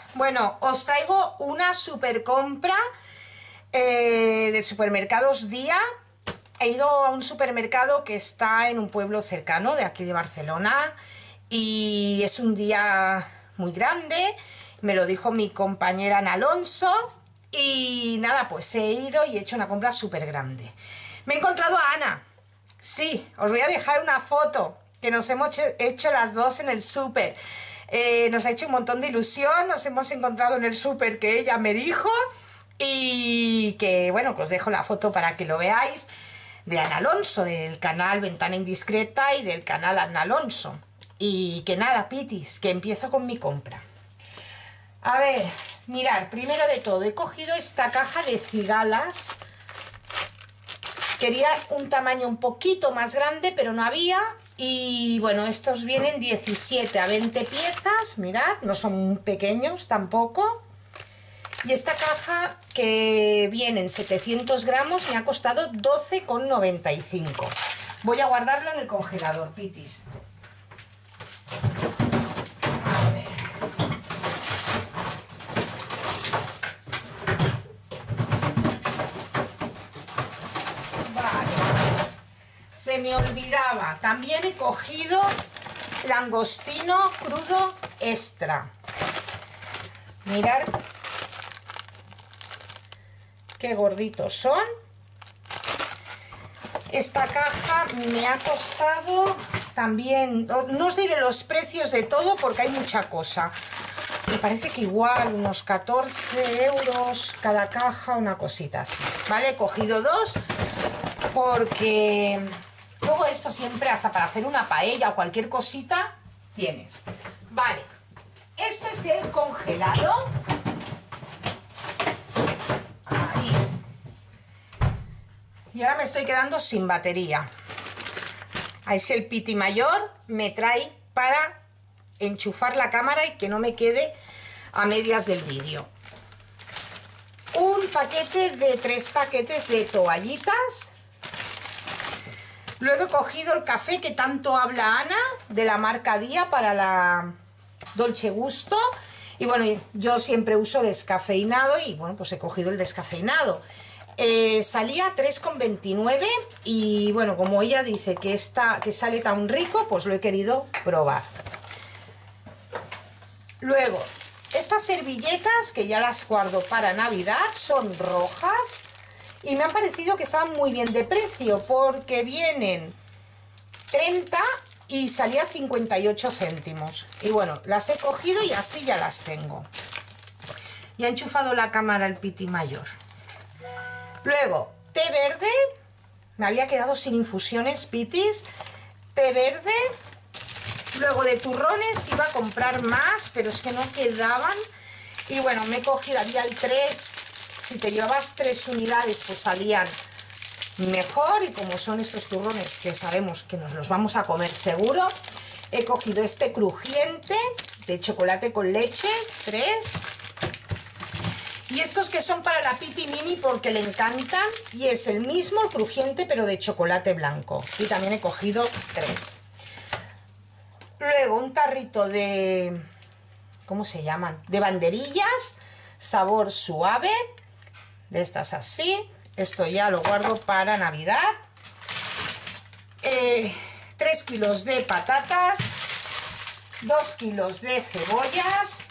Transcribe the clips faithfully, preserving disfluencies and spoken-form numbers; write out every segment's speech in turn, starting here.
Bueno, os traigo una super compra eh, de supermercados Día. He ido a un supermercado que está en un pueblo cercano de aquí de Barcelona y es un día muy grande. Me lo dijo mi compañera Ana Alonso y nada, pues he ido y he hecho una compra súper grande. Me he encontrado a Ana. Sí, os voy a dejar una foto que nos hemos hecho las dos en el súper. Eh, nos ha hecho un montón de ilusión, nos hemos encontrado en el súper que ella me dijo y que, bueno, que os dejo la foto para que lo veáis, de Ana Alonso, del canal Ventana Indiscreta y del canal Ana Alonso. Y que nada, pitis, que empiezo con mi compra. A ver, mirad, primero de todo, he cogido esta caja de cigalas. Quería un tamaño un poquito más grande, pero no había. Y bueno, estos vienen diecisiete a veinte piezas, mirad, no son pequeños tampoco. Y esta caja, que vienen setecientos gramos, me ha costado doce con noventa y cinco. Voy a guardarlo en el congelador, pitis. A ver. Se me olvidaba, también he cogido langostino crudo extra. Mirad qué gorditos son. Esta caja me ha costado también, no os diré los precios de todo porque hay mucha cosa. Me parece que igual unos catorce euros cada caja, una cosita así. Vale, he cogido dos porque luego esto siempre, hasta para hacer una paella o cualquier cosita, tienes. Vale, esto es el congelado. Ahí. Y ahora me estoy quedando sin batería. Ahí es el piti mayor, me trae para enchufar la cámara y que no me quede a medias del vídeo. Un paquete de tres paquetes de toallitas. Luego he cogido el café que tanto habla Ana, de la marca Día, para la Dolce Gusto. Y bueno, yo siempre uso descafeinado y bueno, pues he cogido el descafeinado. Eh, salía tres con veintinueve y bueno, como ella dice que, está, que sale tan rico, pues lo he querido probar. Luego, estas servilletas, que ya las guardo para Navidad, son rojas. Y me han parecido que estaban muy bien de precio porque vienen treinta y salía cincuenta y ocho céntimos. Y bueno, las he cogido y así ya las tengo. Y he enchufado la cámara al piti mayor. Luego, té verde. Me había quedado sin infusiones, pitis. Té verde. Luego de turrones iba a comprar más, pero es que no quedaban. Y bueno, me he cogido, había el tres. Si te llevabas tres unidades, pues salían mejor. Y como son estos turrones que sabemos que nos los vamos a comer seguro, he cogido este crujiente de chocolate con leche, tres. Y estos que son para la Piti Mini porque le encantan. Y es el mismo, el crujiente, pero de chocolate blanco. Y también he cogido tres. Luego un tarrito de... ¿cómo se llaman? De banderillas, sabor suave. De estas así. Esto ya lo guardo para Navidad. Eh, tres kilos de patatas. dos kilos de cebollas.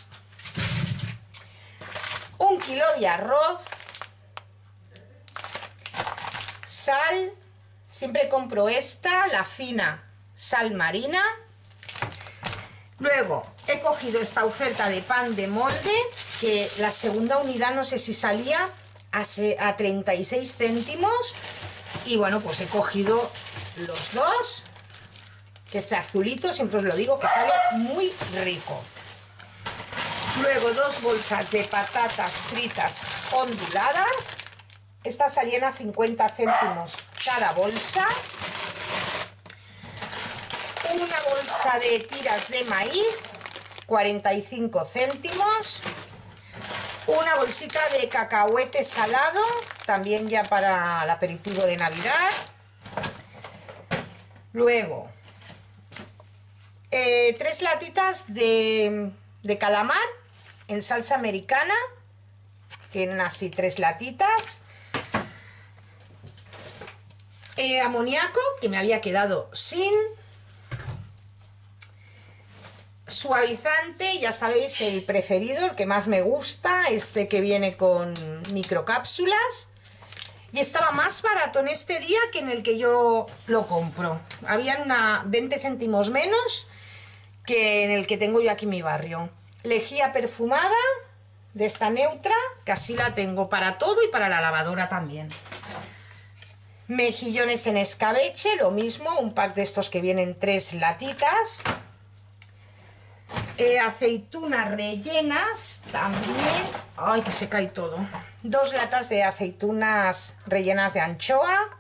un kilo de arroz. Sal. Siempre compro esta, la fina sal marina. Luego he cogido esta oferta de pan de molde, que la segunda unidad no sé si salía a treinta y seis céntimos. Y bueno, pues he cogido los dos, que este azulito, siempre os lo digo, que sale muy rico. Luego dos bolsas de patatas fritas onduladas. Estas salían a cincuenta céntimos cada bolsa. Una bolsa de tiras de maíz, cuarenta y cinco céntimos. Una bolsita de cacahuete salado, también ya para el aperitivo de Navidad. Luego, eh, tres latitas de, de calamar, en salsa americana. Tienen así tres latitas. Eh, amoníaco, que me había quedado sin. Suavizante, ya sabéis, el preferido, el que más me gusta, este que viene con microcápsulas. Y estaba más barato en este día que en el que yo lo compro. Habían una veinte céntimos menos que en el que tengo yo aquí en mi barrio. Lejía perfumada, de esta neutra, que así la tengo para todo y para la lavadora también. Mejillones en escabeche, lo mismo, un pack de estos que vienen tres latitas. Eh, aceitunas rellenas también. Ay, que se cae todo. Dos latas de aceitunas rellenas de anchoa.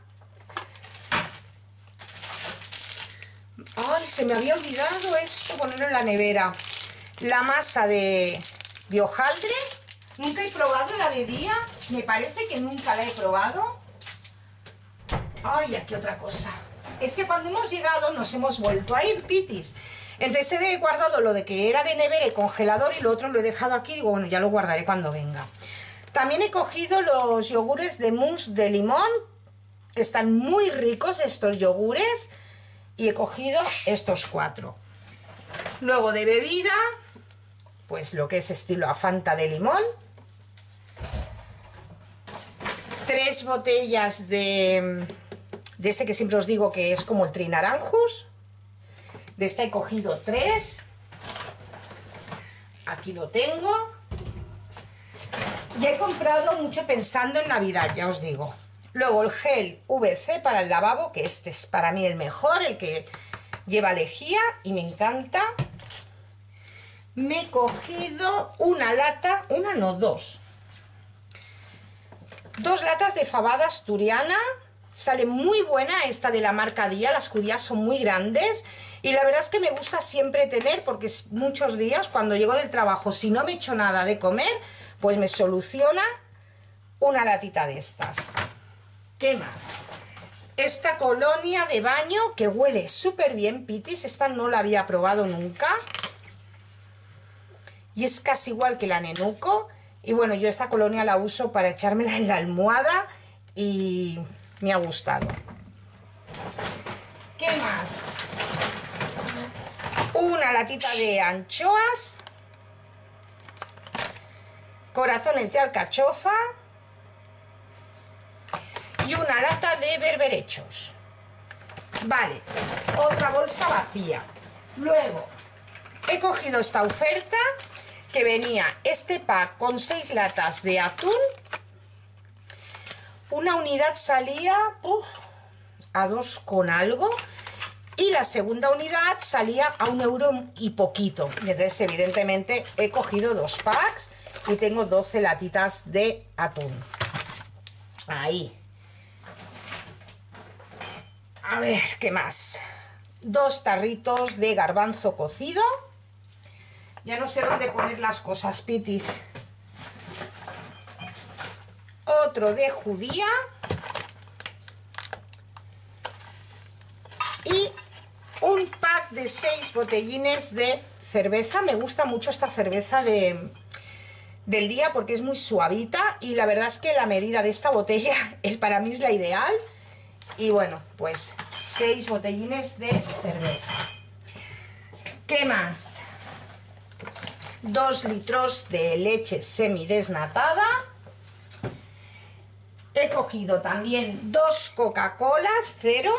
Ay, se me había olvidado esto, ponerlo en la nevera. La masa de, de hojaldre. Nunca he probado la de día. Me parece que nunca la he probado. Ay, aquí otra cosa. Es que cuando hemos llegado nos hemos vuelto a ir, pitis. Entonces he guardado lo de que era de nevera y congelador y lo otro lo he dejado aquí y digo, bueno, ya lo guardaré cuando venga. También he cogido los yogures de mousse de limón, que están muy ricos estos yogures, y he cogido estos cuatro. Luego de bebida, pues lo que es estilo a Fanta de limón. Tres botellas de, de este que siempre os digo que es como el Trinaranjus. De esta he cogido tres. Aquí lo tengo. Y he comprado mucho pensando en Navidad, ya os digo. Luego el gel V C para el lavabo, que este es para mí el mejor, el que lleva lejía y me encanta. Me he cogido una lata, una no, dos. Dos latas de fabada asturiana. Sale muy buena esta de la marca Día, las judías son muy grandes. Y la verdad es que me gusta siempre tener, porque muchos días cuando llego del trabajo, si no me echo nada de comer, pues me soluciona una latita de estas. ¿Qué más? Esta colonia de baño que huele súper bien, pitis. Esta no la había probado nunca. Y es casi igual que la Nenuco. Y bueno, yo esta colonia la uso para echármela en la almohada y me ha gustado. ¿Qué más? Una latita de anchoas, corazones de alcachofa y una lata de berberechos. Vale, otra bolsa vacía. Luego he cogido esta oferta que venía este pack con seis latas de atún. Una unidad salía uh, a dos con algo. Y la segunda unidad salía a un euro y poquito. Y entonces, evidentemente, he cogido dos packs y tengo doce latitas de atún. Ahí. A ver, ¿qué más? Dos tarritos de garbanzo cocido. Ya no sé dónde poner las cosas, pitis. Otro de judía. Y un pack de seis botellines de cerveza. Me gusta mucho esta cerveza de, del Día porque es muy suavita y la verdad es que la medida de esta botella es para mí es la ideal. Y bueno, pues seis botellines de cerveza. ¿Qué más? Dos litros de leche semidesnatada. He cogido también dos Coca-Colas cero.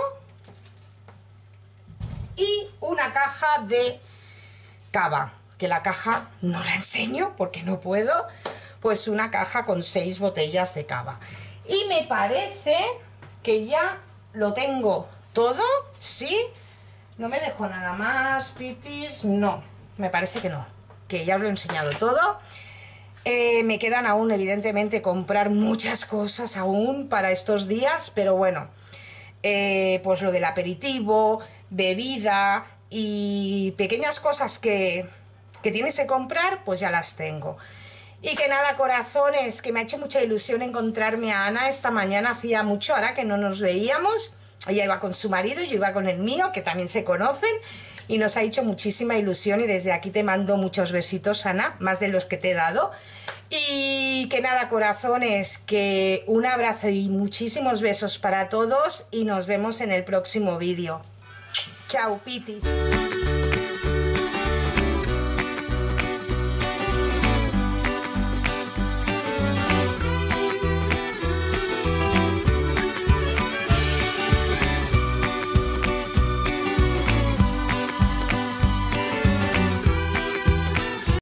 Y una caja de cava, que la caja no la enseño porque no puedo, pues una caja con seis botellas de cava. Y me parece que ya lo tengo todo, ¿sí? No me dejo nada más, pitis, no, me parece que no, que ya os lo he enseñado todo. Eh, me quedan aún, evidentemente, comprar muchas cosas aún para estos días, pero bueno, eh, pues lo del aperitivo, bebida y pequeñas cosas que, que tienes que comprar, pues ya las tengo. Y que nada, corazones, que me ha hecho mucha ilusión encontrarme a Ana esta mañana, hacía mucho, ahora que no nos veíamos. Ella iba con su marido, yo iba con el mío, que también se conocen, y nos ha hecho muchísima ilusión y desde aquí te mando muchos besitos, Ana, más de los que te he dado. Y que nada, corazones, que un abrazo y muchísimos besos para todos y nos vemos en el próximo vídeo. Chao, pitis.